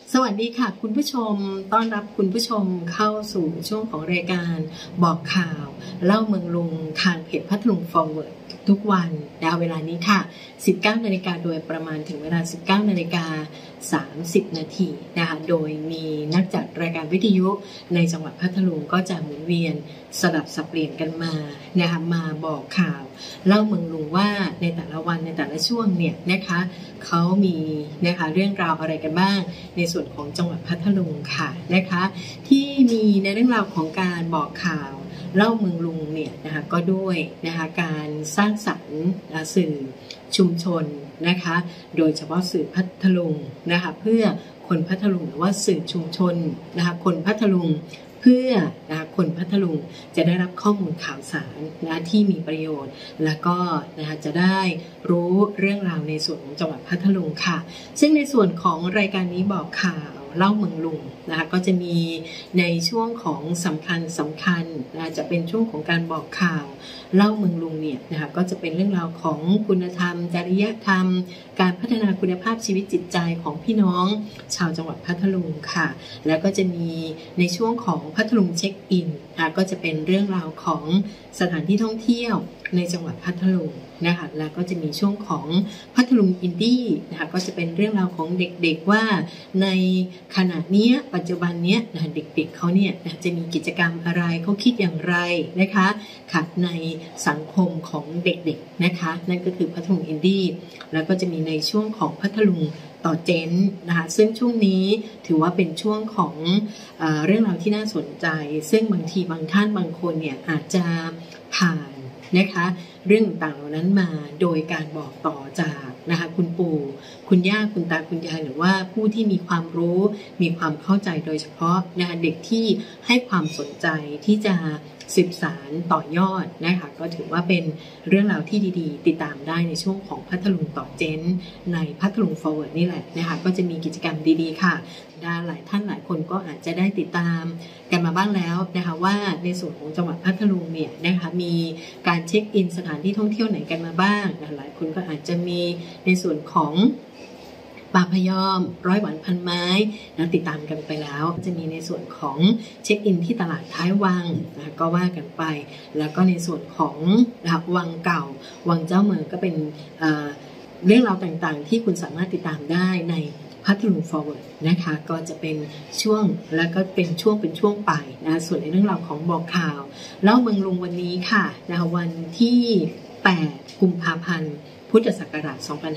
สวัสดีค่ะคุณผู้ชมต้อนรับคุณผู้ชมเข้าสู่ช่วงของรายการบอกข่าวเล่าเมืองลุงทางเพจพัทลุง Forward ทุกวันเวลานี้ค่ะ 19 นาฬิกาโดยประมาณถึงเวลา 19 นาฬิกา 30 นาทีนะคะโดยมีนักจัดรายการวิทยุในจังหวัดพัทลุงก็จะหมุนเวียนสลับสับเปลี่ยนกันมานะคะมาบอกข่าวเล่าเมืองลุงว่าในแต่ละวันในแต่ละช่วงเนี่ยนะคะเขามีนะคะเรื่องราวอะไรกันบ้างในส่วนของจังหวัดพัทลุงค่ะนะคะที่มีในเรื่องราวของการบอกข่าวเล่าเมืองลุงเนี่ยนะคะก็ด้วยนะคะการสร้างสรรค์สื่อชุมชนนะคะโดยเฉพาะสื่อพัทลุงนะคะเพื่อคนพัทลุงหรือว่าสื่อชุมชนนะคะคนพัทลุงเพื่อคนพัทลุงจะได้รับข้อมูลข่าวสารที่มีประโยชน์แล้วก็จะได้รู้เรื่องราวในส่วนของจังหวัดพัทลุงค่ะซึ่งในส่วนของรายการนี้บอกข่าวเล่าเมืองลุงนะคะก็จะมีในช่วงของสำคัญจะเป็นช่วงของการบอกข่าวเล่าเมืองลุงเนี่ยนะคะก็จะเป็นเรื่องราวของคุณธรรมจริยธรรมการพัฒนาคุณภาพชีวิตจิตใจของพี่น้องชาวจังหวัดพัทลุงค่ะแล้วก็จะมีในช่วงของพัทลุงเช็คอินก็จะเป็นเรื่องราวของสถานที่ท่องเที่ยวในจังหวัดพัทลุงนะคะแล้วก็จะมีช่วงของพัทลุงอินดี้นะคะก็จะเป็นเรื่องราวของเด็กๆว่าในขณะนี้ปัจจุบันนี้เด็กๆเขาเนี่ยจะมีกิจกรรมอะไรเขาคิดอย่างไรนะคะค่ะในสังคมของเด็กๆนะคะนั่นก็คือพัทลุงอินดี้แล้วก็จะมีในช่วงของพัทลุงต่อเจนนะคะซึ่งช่วงนี้ถือว่าเป็นช่วงของเรื่องราวที่น่าสนใจซึ่งบางทีบางท่านบางคนเนี่ยอาจจะผ่านนะคะเรื่องต่างๆเหล่านั้นมาโดยการบอกต่อจากนะคะคุณปู่คุณย่าคุณตาคุณยายหรือว่าผู้ที่มีความรู้มีความเข้าใจโดยเฉพาะนะคะเด็กที่ให้ความสนใจที่จะสืบสานต่อยอดนะคะก็ถือว่าเป็นเรื่องราวที่ดีๆติดตามได้ในช่วงของพัทลุงต่อเจนในพัทลุง Forward นี่แหละนะคะก็จะมีกิจกรรมดีๆค่ะหลายท่านหลายคนก็อาจจะได้ติดตามกันมาบ้างแล้วนะคะว่าในส่วนของจังหวัดพัทลุงเนี่ยนะคะมีการเช็คอินสถานที่ท่องเที่ยวไหนกันมาบ้างหลายคนก็อาจจะมีในส่วนของป่าพยอมร้อยหวานพันไม้ติดตามกันไปแล้วจะมีในส่วนของเช็คอินที่ตลาดท้ายวังก็ว่ากันไปแล้วก็ในส่วนของวังเก่าวังเจ้าเมืองก็เป็นเรื่องราวต่างๆที่คุณสามารถติดตามได้ในพัทลุง Forward นะคะก็จะเป็นช่วงแล้วก็เป็นช่วงไปนะส่วนในเรื่องราวของบอกข่าวเล่าเมืองลุงวันนี้ค่ะนะคะวันที่ 8 กุมภาพันธ์พุทธศักราช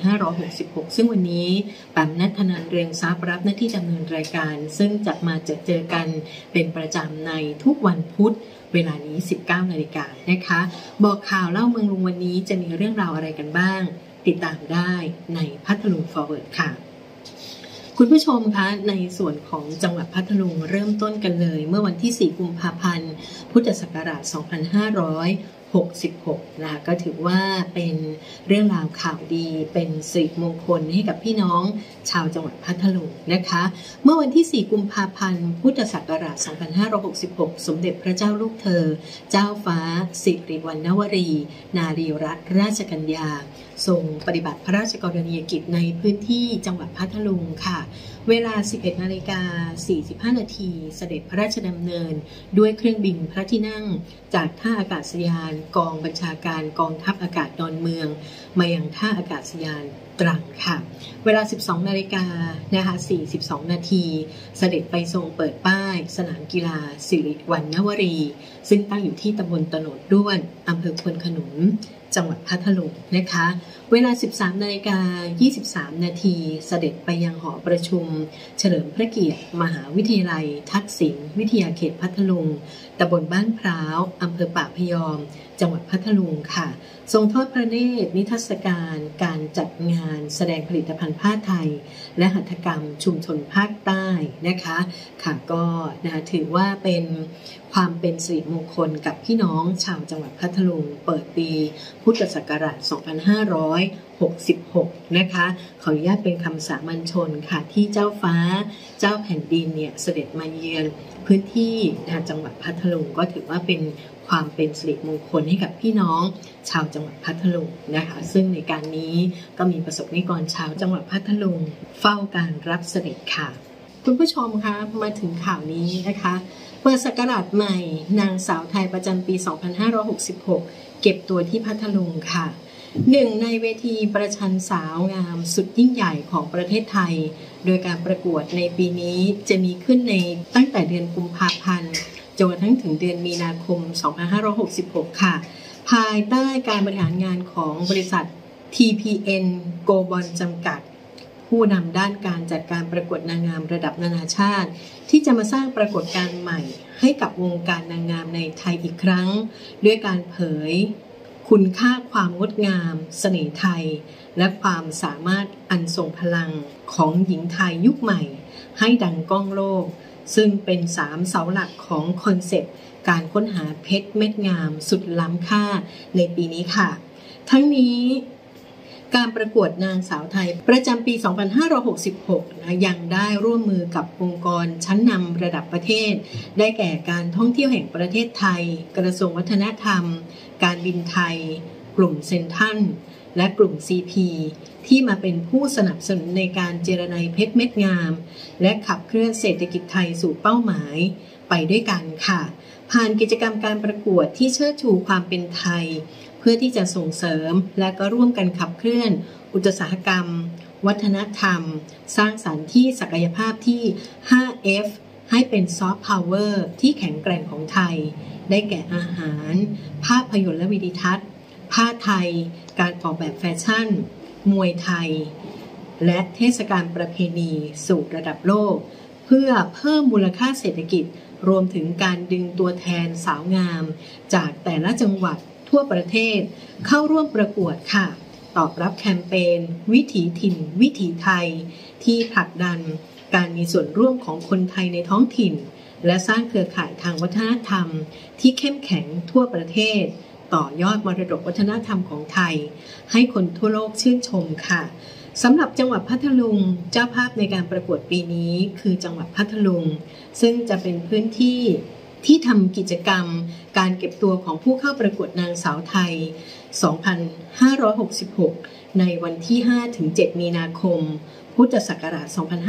2566 ซึ่งวันนี้แปมณัฐนันท์เรืองทรัพย์รับหน้าที่ดำเนินรายการซึ่งจะมาเจอกันเป็นประจำในทุกวันพุธเวลานี้ 19 นาฬิกานะคะบอกข่าวเล่าเมืองลุงวันนี้จะมีเรื่องราวอะไรกันบ้างติดตามได้ในพัทลุง Forward ค่ะคุณผู้ชมคะในส่วนของจังหวัดพัทลุงเริ่มต้นกันเลยเมื่อวันที่ 4 กุมภาพันธ์พุทธศักราช 2566 นะคะก็ถือว่าเป็นเรื่องราวข่าวดีเป็นสิริมงคลให้กับพี่น้องชาวจังหวัดพัทลุงนะคะเมื่อวันที่ 4 กุมภาพันธ์พุทธศักราช 2566 สมเด็จพระเจ้าลูกเธอเจ้าฟ้าสิริวัณณวรี นารีรัตนราชกัญญาทรงปฏิบัติพระราชกรณียกิจในพื้นที่จังหวัดพัทลุงค่ะเวลา 11:45 นาทีเสด็จพระราชดำเนินด้วยเครื่องบินพระที่นั่งจากท่าอากาศยานกองบัญชาการกองทัพอากาศดอนเมืองมายังท่าอากาศยานตรังค่ะเวลา 12:00 นนะคะ 42 นาทีเสด็จไปทรงเปิดป้ายสนามกีฬาสิริวัณณวรีซึ่งตั้งอยู่ที่ตำบลตโนดด้วนอำเภอควนขนุนจังหวัดพัทลุงนะคะเวลา 13:23 นาทีเสด็จไปยังหอประชุมเฉลิมพระเกียรติมหาวิทยาลัยทักษิณวิทยาเขตพัทลุงตำบลบ้านพร้าวอำเภอป่าพยอมจังหวัดพัทลุงค่ะทรงทอดพระเนตรนิทรรศการการจัดงานแสดงผลิตภัณฑ์ผ้าไทยและหัตถกรรมชุมชนภาคใต้นะคะค่ะก็ถือว่าเป็นความเป็นสิริมงคลกับพี่น้องชาวจังหวัดพัทลุงเปิดปีพุทธศักราช 2566 นะคะขออนุญาตเป็นคำสามัญชนค่ะที่เจ้าฟ้าเจ้าแผ่นดินเนี่ยเสด็จมาเยือนพื้นที่จังหวัดพัทลุงก็ถือว่าเป็นความเป็นสิริมงคลให้กับพี่น้องชาวจังหวัดพัทลุงนะคะซึ่งในการนี้ก็มีประสบนิกรชาวจังหวัดพัทลุงเฝ้าการรับเสด็จค่ะคุณผู้ชมคะมาถึงข่าวนี้นะคะเปิดศักราชใหม่นางสาวไทยประจำปี 2566 เก็บตัวที่พัทลุงค่ะหนึ่งในเวทีประชันสาวงามสุดยิ่งใหญ่ของประเทศไทยโดยการประกวดในปีนี้จะมีขึ้นในตั้งแต่เดือนกุมภาพันธ์จนกระทั่งถึงเดือนมีนาคม 2566 ค่ะภายใต้การบริหารงานของบริษัท TPN Global จำกัดผู้นำด้านการจัดการประกวดนางงามระดับนานาชาติที่จะมาสร้างปรากฏการณ์ใหม่ให้กับวงการนางงามในไทยอีกครั้งด้วยการเผยคุณค่าความงดงามเสน่ห์ไทยและความสามารถอันทรงพลังของหญิงไทยยุคใหม่ให้ดังก้องโลกซึ่งเป็น3เสาหลักของคอนเซปต์การค้นหาเพชรเม็ดงามสุดล้ำค่าในปีนี้ค่ะทั้งนี้การประกวดนางสาวไทยประจำปี 2566 ยังได้ร่วมมือกับองค์กรชั้นนำระดับประเทศได้แก่การท่องเที่ยวแห่งประเทศไทยกระทรวงวัฒนธรรมการบินไทยกลุ่มเซ็นทรัลและกลุ่ม CP ที่มาเป็นผู้สนับสนุนในการเจรไนเพชรเม็ดงามและขับเคลื่อนเศรษฐกิจไทยสู่เป้าหมายไปด้วยกันค่ะผ่านกิจกรรมการประกวดที่เชิดชูความเป็นไทยเพื่อที่จะส่งเสริมและก็ร่วมกันขับเคลื่อนอุตสาหกรรมวัฒนธรรมสร้างสรรค์ที่ศักยภาพที่ 5F ให้เป็นซอฟต์พาวเวอร์ที่แข็งแกร่งของไทยได้แก่อาหารภาพยนตร์และวิดีทัศน์ผ้าไทยการออกแบบแฟชั่นมวยไทยและเทศกาลประเพณีสู่ระดับโลกเพื่อเพิ่มมูลค่าเศรษฐกิจรวมถึงการดึงตัวแทนสาวงามจากแต่ละจังหวัดทั่วประเทศเข้าร่วมประกวดค่ะตอบรับแคมเปญวิถีถิ่นวิถีไทยที่ผลักดันการมีส่วนร่วมของคนไทยในท้องถิ่นและสร้างเครือข่ายทางวัฒนธรรมที่เข้มแข็งทั่วประเทศต่อยอดมรดกวัฒนธรรมของไทยให้คนทั่วโลกชื่นชมค่ะสำหรับจังหวัดพัทลุงเจ้าภาพในการประกวดปีนี้คือจังหวัดพัทลุงซึ่งจะเป็นพื้นที่ที่ทำกิจกรรมการเก็บตัวของผู้เข้าประกวดนางสาวไทย 2566 ในวันที่ 5-7 มีนาคม พุทธศักราช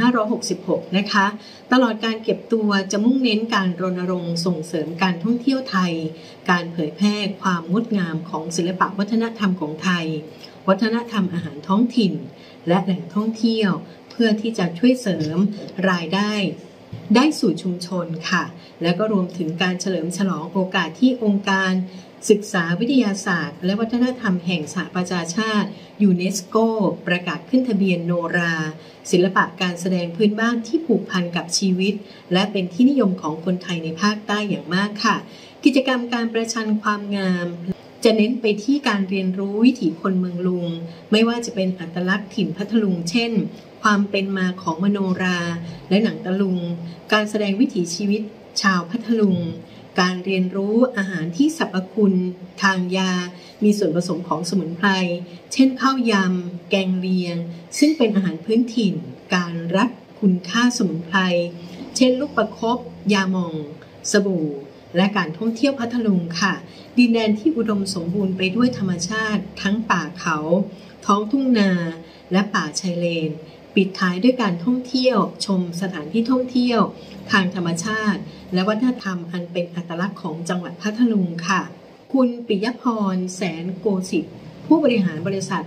2566 นะคะตลอดการเก็บตัวจะมุ่งเน้นการรณรงค์ส่งเสริมการท่องเที่ยวไทยการเผยแพร่ความงดงามของศิลปะวัฒนธรรมของไทยวัฒนธรรมอาหารท้องถิ่นและแหล่งท่องเที่ยวเพื่อที่จะช่วยเสริมรายได้สู่ชุมชนค่ะแล้วก็รวมถึงการเฉลิมฉลองโอกาสที่องค์การศึกษาวิทยาศาสตร์และวัฒนธรรมแห่งสหประชาชาติยูเนสโกประกาศขึ้นทะเบียนโนราศิลปะการแสดงพื้นบ้านที่ผูกพันกับชีวิตและเป็นที่นิยมของคนไทยในภาคใต้อย่างมากค่ะกิจกรรมการประชันความงามจะเน้นไปที่การเรียนรู้วิถีคนเมืองลุงไม่ว่าจะเป็นอัตลักษณ์ถิ่นพัทลุงเช่นความเป็นมาของมโนราและหนังตะลุงการแสดงวิถีชีวิตชาวพัทลุงการเรียนรู้อาหารที่สรรพคุณทางยามีส่วนผสมของสมุนไพรเช่นข้าวยำแกงเลียงซึ่งเป็นอาหารพื้นถิ่นการรับคุณค่าสมุนไพรเช่นลูกประคบยาหม่องสบู่และการท่องเที่ยวพัทลุงค่ะดินแดนที่อุดมสมบูรณ์ไปด้วยธรรมชาติทั้งป่าเขาท้องทุ่งนาและป่าชายเลนปิดท้ายด้วยการท่องเที่ยวชมสถานที่ท่องเที่ยวทางธรรมชาติและวัฒนธรรมอันเป็นอัตลักษณ์ของจังหวัดพัทลุงค่ะคุณปิยพรแสนโกสิทธิ์ผู้บริหารบริษัท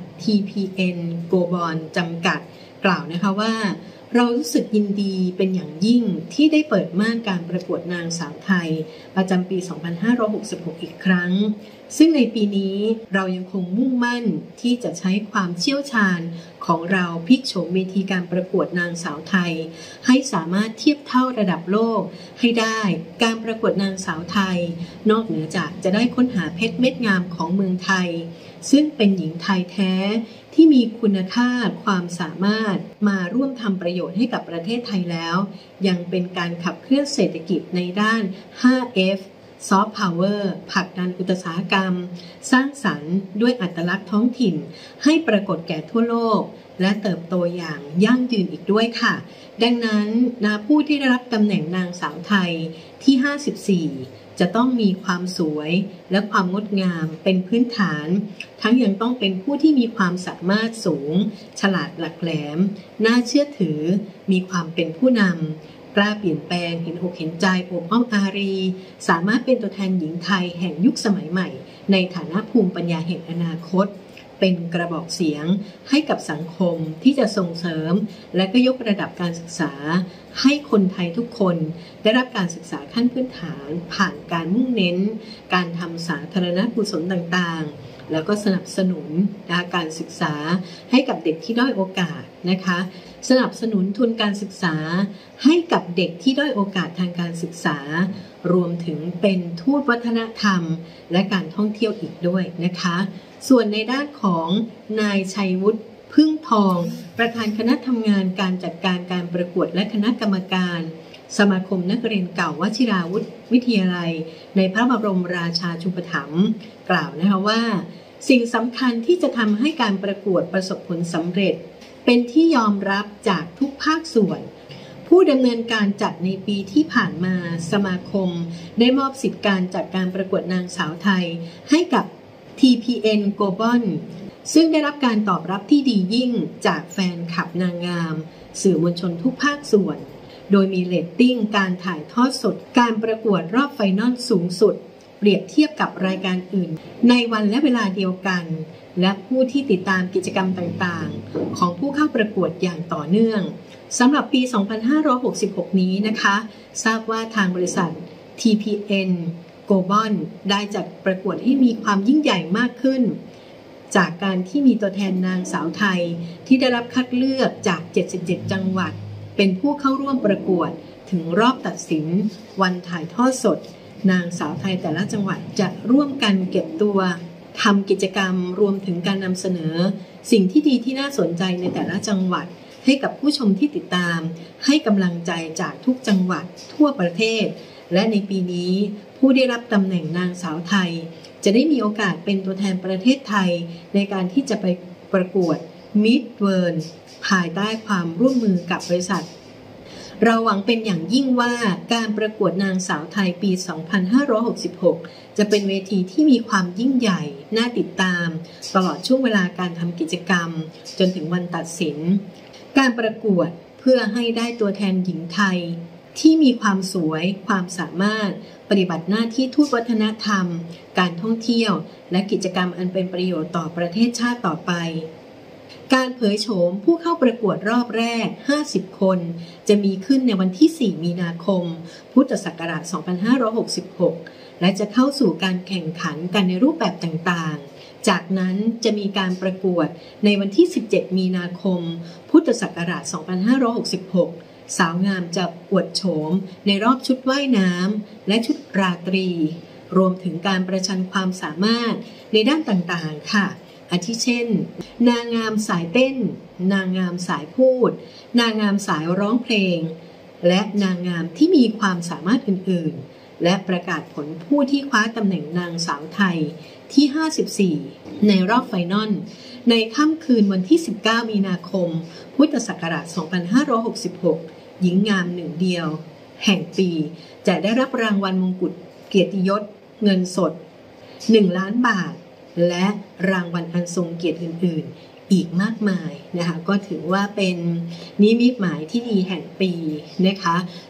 TPN Global จำกัดกล่าวนะคะว่าเรารู้สึกยินดีเป็นอย่างยิ่งที่ได้เปิดม่านการประกวดนางสาวไทยประจำปี 2566 อีกครั้งซึ่งในปีนี้เรายังคงมุ่งมั่นที่จะใช้ความเชี่ยวชาญของเราพลิกโฉมเวทีการประกวดนางสาวไทยให้สามารถเทียบเท่าระดับโลกให้ได้การประกวดนางสาวไทยนอกเหนือจากจะได้ค้นหาเพชรเม็ดงามของเมืองไทยซึ่งเป็นหญิงไทยแท้ที่มีคุณค่าความสามารถมาร่วมทำประโยชน์ให้กับประเทศไทยแล้วยังเป็นการขับเคลื่อนเศรษฐกิจในด้าน 5F ซอฟต์พาวเวอร์ผลักดันอุตสาหกรรมสร้างสรรค์ด้วยอัตลักษณ์ท้องถิ่นให้ปรากฏแก่ทั่วโลกและเติบโตอย่างยั่งยืนอีกด้วยค่ะดังนั้นผู้ที่ได้รับตำแหน่งนางสาวไทยที่ 54 จะต้องมีความสวยและความงดงามเป็นพื้นฐานทั้งยังต้องเป็นผู้ที่มีความสามารถสูงฉลาดหลักแหลมน่าเชื่อถือมีความเป็นผู้นำกล้าเปลี่ยนแปลงเห็นอกเห็นใจโอบอ้อมอารีสามารถเป็นตัวแทนหญิงไทยแห่งยุคสมัยใหม่ในฐานะภูมิปัญญาแห่งอนาคตเป็นกระบอกเสียงให้กับสังคมที่จะส่งเสริมและก็ยกระดับการศึกษาให้คนไทยทุกคนได้รับการศึกษาขั้นพื้นฐานผ่านการมุ่งเน้นการทำสาธารณกุศลต่างๆแล้วก็สนับสนุนการศึกษาให้กับเด็กที่ด้อยโอกาสนะคะสนับสนุนทุนการศึกษาให้กับเด็กที่ด้อยโอกาสทางการศึกษารวมถึงเป็นทูตวัฒนธรรมและการท่องเที่ยวอีกด้วยนะคะส่วนในด้านของนายชัยวุฒิพึ่งทองประธานคณะทำงานการจัดการการประกวดและคณะกรรมการสมาคมนักเรียนเก่าวชิราวุธวิทยาลัยในพระบรมราชาชูปถัมภ์กล่าวนะคะว่าสิ่งสำคัญที่จะทำให้การประกวดประสบผลสำเร็จเป็นที่ยอมรับจากทุกภาคส่วนผู้ดำเนินการจัดในปีที่ผ่านมาสมาคมได้มอบสิทธิการจัดการประกวดนางสาวไทยให้กับ TPN Global ซึ่งได้รับการตอบรับที่ดียิ่งจากแฟนคลับนางงามสื่อมวลชนทุกภาคส่วนโดยมีเรตติ้งการถ่ายทอดสดการประกวดรอบไฟนอลสูงสุดเปรียบเทียบกับรายการอื่นในวันและเวลาเดียวกันและผู้ที่ติดตามกิจกรรมต่างๆของผู้เข้าประกวดอย่างต่อเนื่องสำหรับปี 2566 นี้นะคะทราบว่าทางบริษัท TPN Global ได้จัดประกวดให้มีความยิ่งใหญ่มากขึ้นจากการที่มีตัวแทนนางสาวไทยที่ได้รับคัดเลือกจาก 77 จังหวัดเป็นผู้เข้าร่วมประกวดถึงรอบตัดสินวันถ่ายทอดสดนางสาวไทยแต่ละจังหวัดจะร่วมกันเก็บตัวทำกิจกรรมรวมถึงการนำเสนอสิ่งที่ดีที่น่าสนใจในแต่ละจังหวัดให้กับผู้ชมที่ติดตามให้กำลังใจจากทุกจังหวัดทั่วประเทศและในปีนี้ผู้ได้รับตำแหน่งนางสาวไทยจะได้มีโอกาสเป็นตัวแทนประเทศไทยในการที่จะไปประกวด Miss World ภายใต้ความร่วมมือกับบริษัทเราหวังเป็นอย่างยิ่งว่าการประกวดนางสาวไทยปี 2566 จะเป็นเวทีที่มีความยิ่งใหญ่น่าติดตามตลอดช่วงเวลาการทำกิจกรรมจนถึงวันตัดสินการประกวดเพื่อให้ได้ตัวแทนหญิงไทยที่มีความสวยความสามารถปฏิบัติหน้าที่ทูตวัฒนธรรมการท่องเที่ยวและกิจกรรมอันเป็นประโยชน์ต่อประเทศชาติต่อไปการเผยโฉมผู้เข้าประกวดรอบแรก50 คนจะมีขึ้นในวันที่ 4 มีนาคม พุทธศักราช 2566 และจะเข้าสู่การแข่งขันกันในรูปแบบต่างๆจากนั้นจะมีการประกวดในวันที่ 17 มีนาคม พุทธศักราช 2566 สาวงามจะอวดโฉมในรอบชุดว่ายน้ำและชุดราตรีรวมถึงการประชันความสามารถในด้านต่างๆค่ะอาทิเช่นนางงามสายเต้นนางงามสายพูดนางงามสายร้องเพลงและนางงามที่มีความสามารถอื่นๆและประกาศผลผู้ที่คว้าตำแหน่งนางสาวไทยที่ 54 ในรอบไฟนอลในค่ำคืนวันที่ 19 มีนาคม พุทธศักราช 2566 หญิงงามหนึ่งเดียวแห่งปีจะได้รับรางวัลมงกุฎเกียรติยศเงินสด 1 ล้านบาทและรางวัลอันทรงเกียรติอื่นๆอีกมากมายนะคะก็ถือว่าเป็นนิมิตหมายที่ดีแห่งปีนะคะ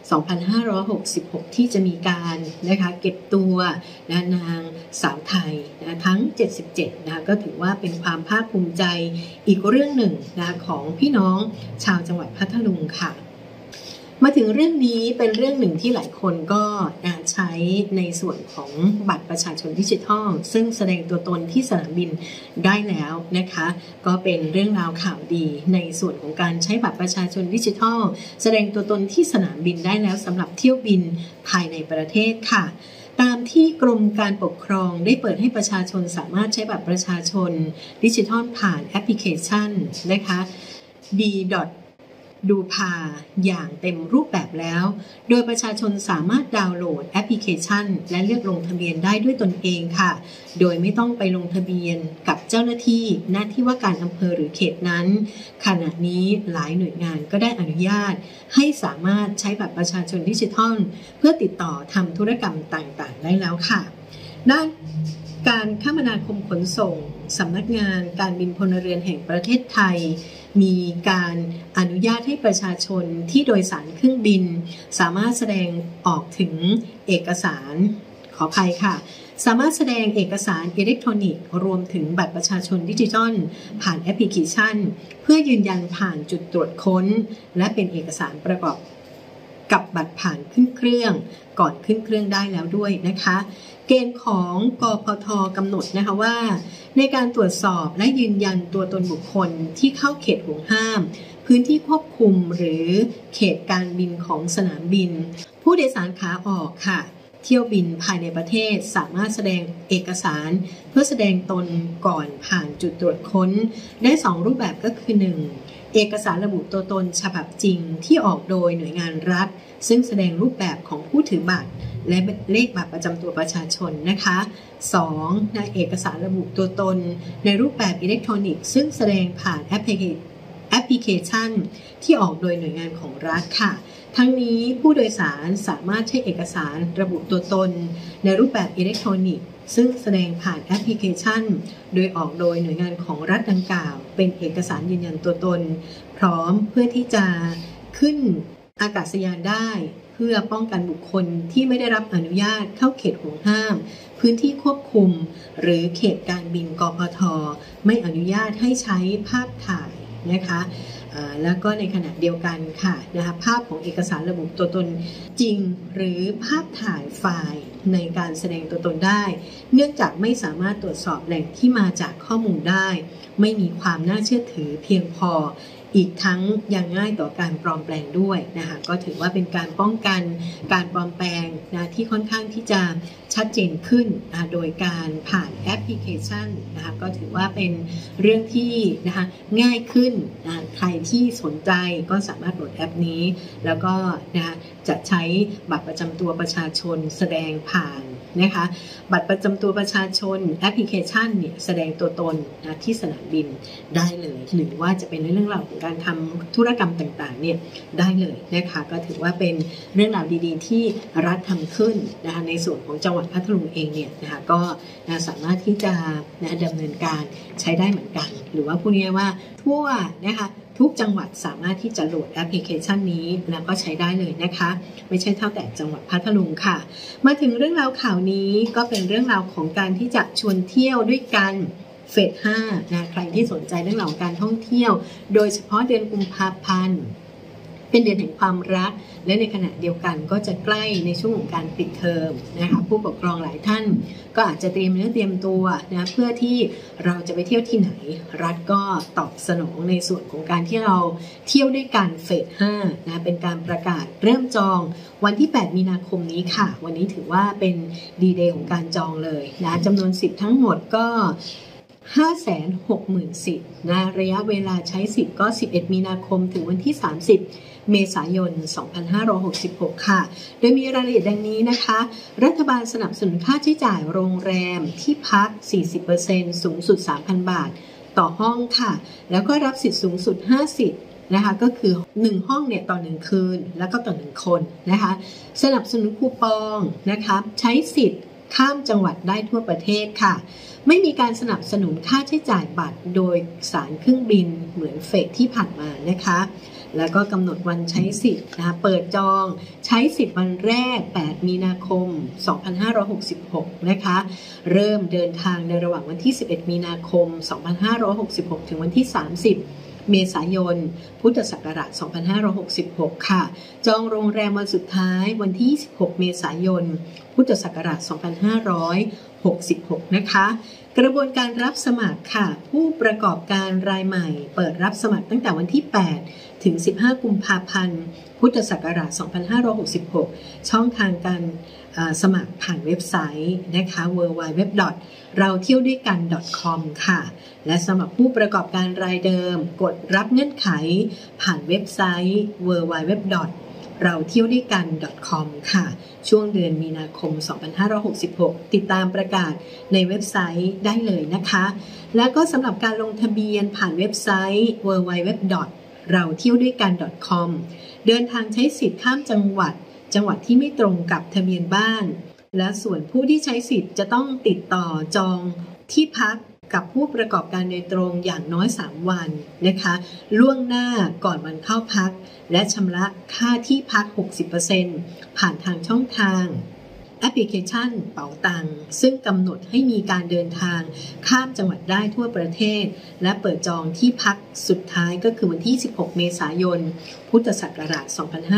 2566 ที่จะมีการนะคะเก็บตัวนางสาวไทยนะทั้ง 77 นะคะก็ถือว่าเป็นความภาคภูมิใจอีกเรื่องหนึ่งนะของพี่น้องชาวจังหวัดพัทลุงค่ะมาถึงเรื่องนี้เป็นเรื่องหนึ่งที่หลายคนก็ใช้ในส่วนของบัตรประชาชนดิจิทัลซึ่งแสดงตัวตนที่สนามบินได้แล้วนะคะก็เป็นเรื่องราวข่าวดีในส่วนของการใช้บัตรประชาชนดิจิทัลแสดงตัวตนที่สนามบินได้แล้วสำหรับเที่ยวบินภายในประเทศค่ะตามที่กรมการปกครองได้เปิดให้ประชาชนสามารถใช้บัตรประชาชนดิจิทัลผ่านแอปพลิเคชันนะคะดูพาอย่างเต็มรูปแบบแล้วโดยประชาชนสามารถดาวน์โหลดแอปพลิเคชันและเลือกลงทะเบียนได้ด้วยตนเองค่ะโดยไม่ต้องไปลงทะเบียนกับเจ้าหน้าที่หน้าที่ว่าการอำเภอหรือเขตนั้นขณะนี้หลายหน่วยงานก็ได้อนุญาตให้สามารถใช้บัตรประชาชนดิจิทัลเพื่อติดต่อทำธุรกรรมต่างๆได้แล้วค่ะด้านการคมนาคมขนส่งสำนักงานการบินพลเรือนแห่งประเทศไทยมีการอนุญาตให้ประชาชนที่โดยสารเครื่องบินสามารถแสดงออกถึงเอกสารขออภัยค่ะสามารถแสดงเอกสารอิเล็กทรอนิกส์รวมถึงบัตรประชาชนดิจิทัลผ่านแอปพลิเคชันเพื่อยืนยันผ่านจุดตรวจค้นและเป็นเอกสารประกอบกับบัตรผ่านขึ้นเครื่องก่อนขึ้นเครื่องได้แล้วด้วยนะคะเกณฑ์ของกพท.กำหนดนะคะว่าในการตรวจสอบและยืนยันตัวตนบุคคลที่เข้าเขตห่วงห้ามพื้นที่ควบคุมหรือเขตการบินของสนามบินผู้โดยสารขาออกค่ะเที่ยวบินภายในประเทศสามารถแสดงเอกสารเพื่อแสดงตนก่อนผ่านจุดตรวจค้นได้2รูปแบบก็คือ 1. เอกสารระบุตัวตนฉบับจริงที่ออกโดยหน่วยงานรัฐซึ่งแสดงรูปแบบของผู้ถือบัตรและเลขบัตรประจำตัวประชาชนนะคะ 2. ในเอกสารระบุตัวตนในรูปแบบอิเล็กทรอนิกส์ซึ่งแสดงผ่านแอปพลิเคชันที่ออกโดยหน่วยงานของรัฐค่ะทั้งนี้ผู้โดยสารสามารถใช้เอกสารระบุตัวตนในรูปแบบอิเล็กทรอนิกส์ซึ่งแสดงผ่านแอปพลิเคชันโดยออกโดยหน่วยงานของรัฐดังกล่าวเป็นเอกสารยืนยันตัวตนพร้อมเพื่อที่จะขึ้นอากาศยานได้เพื่อป้องกันบุคคลที่ไม่ได้รับอนุญาตเข้าเขตห่วงห้ามพื้นที่ควบคุมหรือเขตการบินกพท.ไม่อนุญาตให้ใช้ภาพถ่ายนะคะแล้วก็ในขณะเดียวกันค่ะนะคะภาพของเอกสารระบุตัวตนจริงหรือภาพถ่ายไฟล์ในการแสดงตัวตนได้เนื่องจากไม่สามารถตรวจสอบแหล่งที่มาจากข้อมูลได้ไม่มีความน่าเชื่อถือเพียงพออีกทั้งยังง่ายต่อการปลอมแปลงด้วยนะคะก็ถือว่าเป็นการป้องกันการปลอมแปลงนะที่ค่อนข้างที่จะชัดเจนขึ้นนะโดยการผ่านแอปพลิเคชันนะคะก็ถือว่าเป็นเรื่องที่นะคะง่ายขึ้นนะใครที่สนใจก็สามารถโหลดแอปนี้แล้วก็นะคะจะใช้บัตรประจำตัวประชาชนแสดงผ่านนะคะบัตรประจำตัวประชาชนแอปพลิเคชันเนี่ยแสดงตัวตนนะที่สนามบินได้เลยหรือว่าจะเป็นในเรื่องราวของการทำธุรกรรมต่างๆเนี่ยได้เลยนะคะก็ถือว่าเป็นเรื่องราวดีๆที่รัฐทำขึ้นนะคะในส่วนของจังหวัดพัทลุงเองเนี่ยนะคะก็สามารถที่จะดำเนินการใช้ได้เหมือนกันหรือว่าพูดง่ายๆว่าทั่วนะคะทุกจังหวัดสามารถที่จะโหลดแอปพลิเคชันนี้แล้วก็ใช้ได้เลยนะคะไม่ใช่เท่าแต่จังหวัดพัทลุงค่ะมาถึงเรื่องราวข่าวนี้ก็เป็นเรื่องราวของการที่จะชวนเที่ยวด้วยกันเฟส 5นะใครที่สนใจเรื่องราวการท่องเที่ยวโดยเฉพาะเดือนกุมภาพันธ์เป็นเดือนแห่งความรักและในขณะเดียวกันก็จะใกล้ในช่วงของการปิดเทอมนะคะผู้ปกครองหลายท่านก็อาจจะเตรียมเนื้อเตรียมตัวนะเพื่อที่เราจะไปเที่ยวที่ไหนรัฐก็ตอบสนองในส่วนของการที่เราเที่ยวด้วยกันเฟส 5นะเป็นการประกาศเริ่มจองวันที่8มีนาคมนี้ค่ะวันนี้ถือว่าเป็นดีเดย์ของการจองเลยนะจำนวนสิทธิ์ทั้งหมดก็560,000 สิทธิ์นะระยะเวลาใช้สิทธิ์ก็11มีนาคมถึงวันที่30เมษายน2566ค่ะโดยมีรายละเอียดดังนี้นะคะรัฐบาลสนับสนุนค่าใช้จ่ายโรงแรมที่พัก 40% สูงสุด 3,000 บาทต่อห้องค่ะแล้วก็รับสิทธิ์สูงสุด5 สิทธิ์นะคะก็คือ1ห้องเนี่ยต่อ1คืนแล้วก็ต่อ1คนนะคะสนับสนุนคูปองนะคะใช้สิทธิ์ข้ามจังหวัดได้ทั่วประเทศค่ะไม่มีการสนับสนุนค่าใช้จ่ายบัตรโดยสารเครื่องบินเหมือนเฟสที่ผ่านมานะคะแล้วก็กำหนดวันใช้สิทธิ์นะคะเปิดจองใช้สิทธิ์วันแรก8มีนาคม2566นะคะเริ่มเดินทางในระหว่างวันที่11มีนาคม2566ถึงวันที่30เมษายนพุทธศักราช2566ค่ะจองโรงแรมวันสุดท้ายวันที่26เมษายนพุทธศักราช2566นะคะกระบวนการรับสมัครค่ะผู้ประกอบการรายใหม่เปิดรับสมัครตั้งแต่วันที่ 8 ถึง 15 กุมภาพันธ์ พุทธศักราช 2566 ช่องทางการสมัครผ่านเว็บไซต์นะคะ www.rautiewdoykan.com ค่ะและสำหรับผู้ประกอบการรายเดิมกดรับเงื่อนไขผ่านเว็บไซต์ www.rautiewdoykan.com ค่ะช่วงเดือนมีนาคม 2566 ติดตามประกาศในเว็บไซต์ได้เลยนะคะแล้วก็สำหรับการลงทะเบียนผ่านเว็บไซต์ www.rautiewdoykan.com เดินทางใช้สิทธิ์ข้ามจังหวัดที่ไม่ตรงกับทะเบียนบ้านและส่วนผู้ที่ใช้สิทธิ์จะต้องติดต่อจองที่พักกับผู้ประกอบการโดยตรงอย่างน้อย3วันนะคะล่วงหน้าก่อนวันเข้าพักและชำระค่าที่พัก 60% ผ่านทางช่องทางแอปพลิเคชันเป๋าตังซึ่งกำหนดให้มีการเดินทางข้ามจังหวัดได้ทั่วประเทศและเปิดจองที่พักสุดท้ายก็คือวันที่ 16 เมษายน พุทธศักราช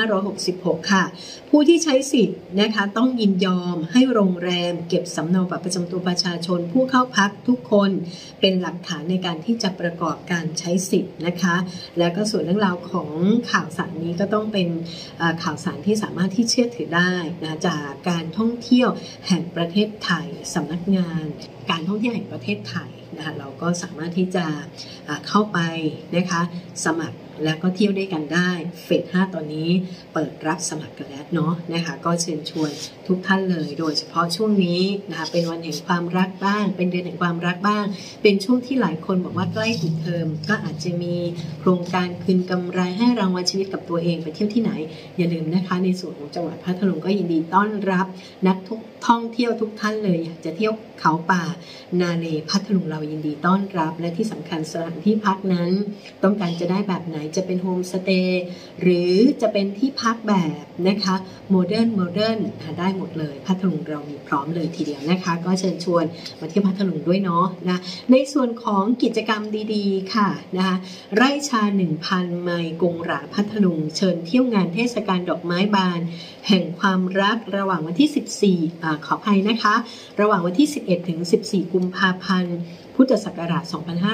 2566 ค่ะผู้ที่ใช้สิทธิ์นะคะต้องยินยอมให้โรงแรมเก็บสำเนาบัตรประจำตัวประชาชนผู้เข้าพักทุกคนเป็นหลักฐานในการที่จะประกอบการใช้สิทธิ์นะคะแล้วก็ส่วนเรื่องราวของข่าวสารนี้ก็ต้องเป็นข่าวสารที่สามารถที่เชื่อถือได้นะจากการท่องเที่ยวแห่งประเทศไทยสำนักงานการท่องเที่ยวแห่งประเทศไทยนะคะเราก็สามารถที่จะเข้าไปนะคะสมัครแล้วก็เที่ยวด้วยกันได้เฟส 5 ตอนนี้เปิดรับสมัครกันแล้วเนาะนะคะก็เชิญชวนทุกท่านเลยโดยเฉพาะช่วงนี้นะคะเป็นวันแห่งความรักบ้างเป็นเดือนแห่งความรักบ้างเป็นช่วงที่หลายคนบอกว่าใกล้ปิดเทอมก็อาจจะมีโครงการคืนกำไรให้รางวัลชีวิตกับตัวเองไปเที่ยวที่ไหนอย่าลืมนะคะในส่วนของจังหวัดพัทลุงก็ยินดีต้อนรับนักท่องเที่ยวทุกท่านเลยอยากจะเที่ยวเขาป่านาเลพัทลุงเรายินดีต้อนรับและที่สำคัญสถานที่พักนั้นต้องการจะได้แบบไหนจะเป็นโฮมสเตย์หรือจะเป็นที่พักแบบนะคะโมเดิร์นได้หมดเลยพัทลุงเรามีพร้อมเลยทีเดียวนะคะก็เชิญชวนมาเที่ยวพัทลุงด้วยเนาะนะในส่วนของกิจกรรมดีๆค่ะนะคะไร่ชา 1,000 ไมล์กงหราพัทลุงเชิญเที่ยวงานเทศกาลดอกไม้บานแห่งความรักระหว่างวันที่ 14 ขออภัยนะคะระหว่างวันที่ 11 ถึง 14 กุมภาพันธ์พุทธศักราช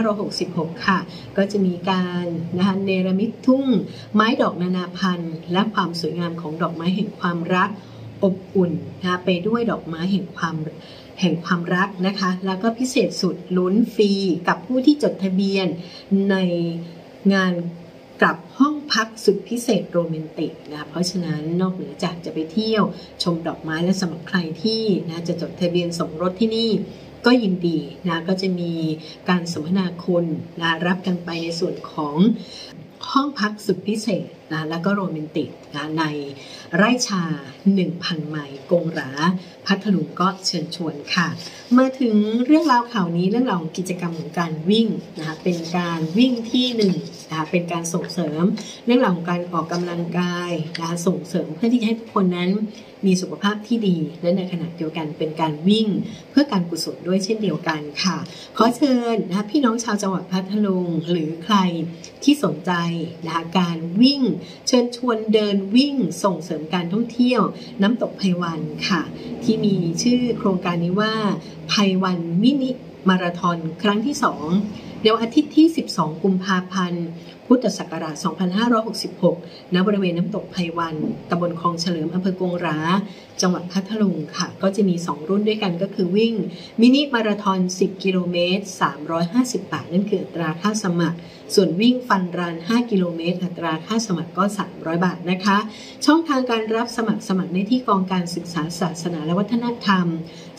2566 ค่ะก็จะมีการนะคะเนรมิตทุ่งไม้ดอกนานาพันธุ์และความสวยงามของดอกไม้แห่งความรักอบอุ่นนะคะไปด้วยดอกไม้แห่งความรักนะคะแล้วก็พิเศษสุดลุ้นฟรีกับผู้ที่จดทะเบียนในงานกับห้องพักสุดพิเศษโรแมนติกนะเพราะฉะนั้นนอกเหนือจากจะไปเที่ยวชมดอกไม้และสำหรับใครที่นะจะจดทะเบียนสมรสที่นี่ก็ยินดีนะก็จะมีการสมนาคุณนะรับกันไปในส่วนของห้องพักสุดพิเศษนะแล้วก็โรแมนติกนะในไร่ชา 1,000 ไมล์กงหราพัทลุงก็เชิญชวนค่ะมาถึงเรื่องราวข่าวนี้เรื่องราวของกิจกรรมของการวิ่งนะคะเป็นการวิ่งที่1นะคะเป็นการส่งเสริมเรื่องราวของการออกกำลังกายนะคะส่งเสริมเพื่อที่จะให้ทุกคนนั้นมีสุขภาพที่ดีและในขณะเดียวกันเป็นการวิ่งเพื่อการกุศลด้วยเช่นเดียวกันค่ะขอเชิญนะคะพี่น้องชาวจังหวัดพัทลุงหรือใครที่สนใจนะคะการวิ่งเชิญชวนเดินวิ่งส่งเสริมการท่องเที่ยวน้ำตกไพวันค่ะที่มีชื่อโครงการนี้ว่าไพวันมินิมาราธอนครั้งที่2ในวันอาทิตย์ที่ 12 กุมภาพันธ์พุทธศักราช 2566 ณ บริเวณน้ำตกไพวันตำบลคลองเฉลิมอำเภอกงหราจังหวัดพัทลุงค่ะก็จะมี2รุ่นด้วยกันก็คือวิ่งมินิมาราธอน10 กิโลเมตร 350 บาทนั่นคืออัตราค่าสมัครส่วนวิ่งฟันรัน5 กิโลเมตรอัตราค่าสมัครก็300 บาทนะคะช่องทางการรับสมัครได้ที่กองการศึกษาศาสนาและวัฒนธรรม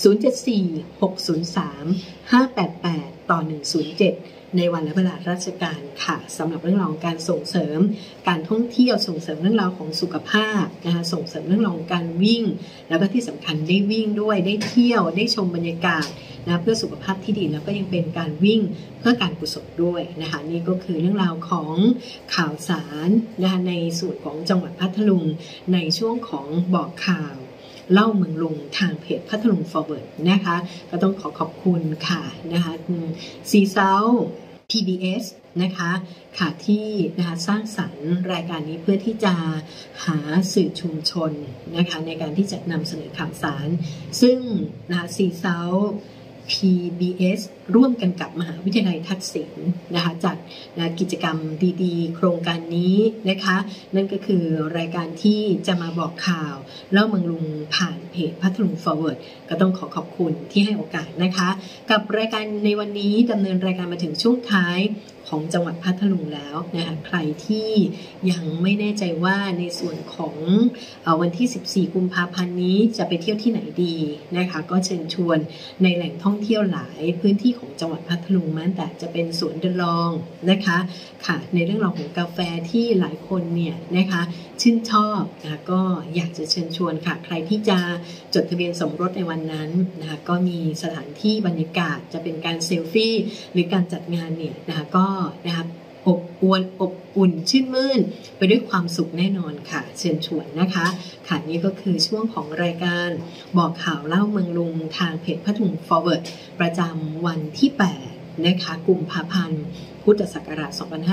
074-603-588-107ในวันและเวลาราชการค่ะสำหรับเรื่องราวของการส่งเสริมการท่องเที่ยวส่งเสริมเรื่องราวของสุขภาพนะคะส่งเสริมเรื่องราวของการวิ่งแล้วก็ที่สำคัญได้วิ่งด้วยได้เที่ยวได้ชมบรรยากาศนะเพื่อสุขภาพที่ดีแล้วก็ยังเป็นการวิ่งเพื่อการกุศลด้วยนะคะนี่ก็คือเรื่องราวของข่าวสารนะคะในส่วนของจังหวัดพัทลุงในช่วงของบอกข่าวเล่าเมืองลุงทางเพจพัทลุง Forward นะคะก็ต้องขอบคุณค่ะนะคะซีเซาPBS นะคะค่ะที่นะคะสร้างสรรค์รายการนี้เพื่อที่จะหาสื่อชุมชนนะคะในการที่จะนำเสนอข่าวสารซึ่งนะคะซีเซา PBS ร่วมกันกับมหาวิทยาลัยทักษิณนะคะจัดกิจกรรมดีๆโครงการนี้นะคะนั่นก็คือรายการที่จะมาบอกข่าวเล่าเมืองลุงผ่านเพจพัทลุง Forward ก็ต้องขอบคุณที่ให้โอกาสนะคะกับรายการในวันนี้ดำเนินรายการมาถึงช่วงท้ายของจังหวัดพัทลุงแล้วนะคะใครที่ยังไม่แน่ใจว่าในส่วนของวันที่ 14 กุมภาพันธ์นี้จะไปเที่ยวที่ไหนดีนะคะก็เชิญชวนในแหล่งท่องเที่ยวหลายพื้นที่ของจังหวัดพัทลุงแม้แต่จะเป็นสวนเดลองนะคะค่ะในเรื่องราวของกาแฟที่หลายคนเนี่ยนะคะชื่นชอบนะก็อยากจะเชิญชวนค่ะใครที่จะจดทะเบียนสมรสในวันนั้นนะคะก็มีสถานที่บรรยากาศจะเป็นการเซลฟี่หรือการจัดงานเนี่ยนะคะก็นะคะอบอุ่นชื่นมื่นไปด้วยความสุขแน่นอนค่ะเชิญชวนนะคะค่ะนี่ก็คือช่วงของรายการบอกข่าวเล่าเมืองลุงทางเพจพัทลุง Forward ประจำวันที่8นะคะกุมภาพันธ์พุทธศักราช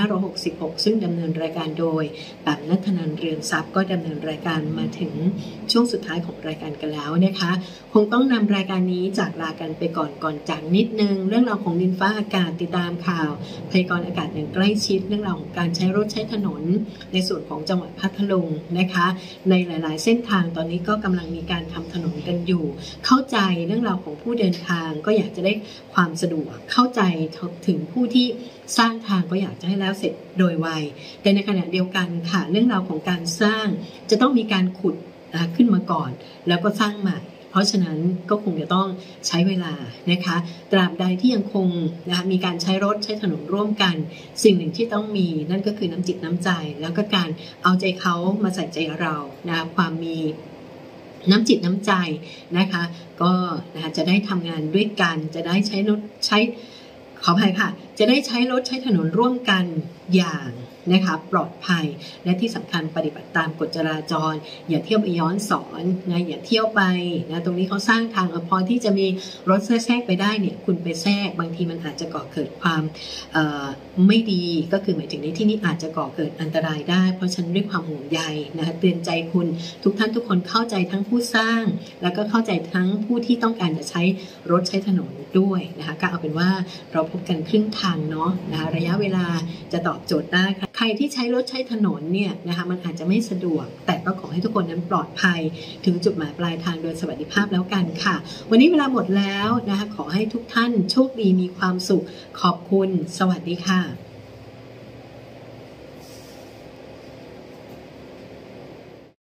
2566 ซึ่งดำเนินรายการโดยปามณัฐนันท์เรือนทรัพย์ก็ดำเนินรายการมาถึงช่วงสุดท้ายของรายการกันแล้วนะคะคงต้องนำรายการนี้จากลากันไปก่อนจากนิดนึงเรื่องราวของดินฟ้าอากาศติดตามข่าวพยากรณ์อากาศอย่างใกล้ชิดเรื่องราวของการใช้รถใช้ถนนในส่วนของจังหวัดพัทลุงนะคะในหลายๆเส้นทางตอนนี้ก็กำลังมีการทำถนนกันอยู่เข้าใจเรื่องราวของผู้เดินทางก็อยากจะได้ความสะดวกเข้าใจถึงผู้ที่สร้างทางก็อยากจะให้แล้วเสร็จโดยไวแต่ในขณะเดียวกันค่ะเรื่องราวของการสร้างจะต้องมีการขุดขึ้นมาก่อนแล้วก็สร้างใหม่เพราะฉะนั้นก็คงจะต้องใช้เวลานะคะตราบใดที่ยังคงนะคะมีการใช้รถใช้ถนนร่วมกันสิ่งหนึ่งที่ต้องมีนั่นก็คือน้ำจิตน้ำใจแล้วก็การเอาใจเขามาใส่ใจเรานะความมีน้ำจิตน้ำใจนะคะก็นะคะจะได้ทำงานด้วยกันจะได้ใช้รถขออภัยค่ะจะได้ใช้รถใช้ถนนร่วมกันอย่างนะคะปลอดภัยและที่สำคัญปฏิบัติตามกฎจราจรอย่าเที่ยวไปย้อนสอนนะอย่าเที่ยวไปนะตรงนี้เขาสร้างทางพอที่จะมีรถแทรกไปได้เนี่ยคุณไปแทรกบางทีมันอาจจะก่อเกิดความไม่ดีก็คือหมายถึงในที่นี้อาจจะก่อเกิดอันตรายได้เพราะฉะนั้นด้วยความห่วงใยนะคะเตือนใจคุณทุกท่านทุกคนเข้าใจทั้งผู้สร้างแล้วก็เข้าใจทั้งผู้ที่ต้องการจะใช้รถใช้ถนนด้วยนะคะก็เอาเป็นว่าเราพบกันครึ่งทางเนาะนะคะระยะเวลาจะตอบโจทย์ได้ใครที่ใช้รถใช้ถนนเนี่ยนะคะมันอาจจะไม่สะดวกแต่ก็ขอให้ทุกคนนั้นปลอดภัยถึงจุดหมายปลายทางโดยสวัสดิภาพแล้วกันค่ะวันนี้เวลาหมดแล้วนะคะขอให้ทุกท่านโชคดีมีความสุขขอบคุณสวัสดีค่ะ